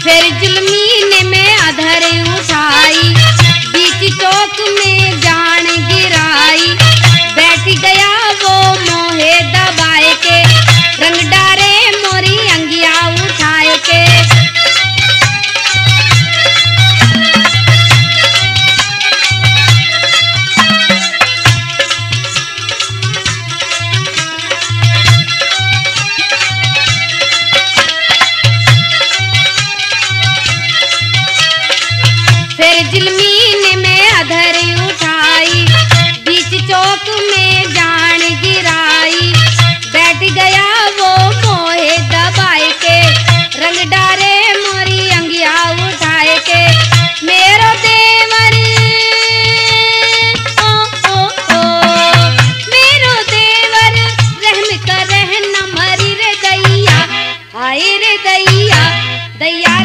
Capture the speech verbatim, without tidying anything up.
फिर जुल्मी में अधर उठाई, बीच चौक में जान गिराई। बैठ गया वो मोहे दबाए के, रंग डारे मोरी अंगिया उठाए के। फिर जुल्मी में अधर उठाई, बीच चौक में जान गिराई। बैठ गया वो मोहे दबाए के, रंग डारे मोरी अंगिया उठाए के। मेरो देवर ओ ओ ओ मेरो देवर रहम कर रहना मरी रे दैया, हाय रे दैया दैया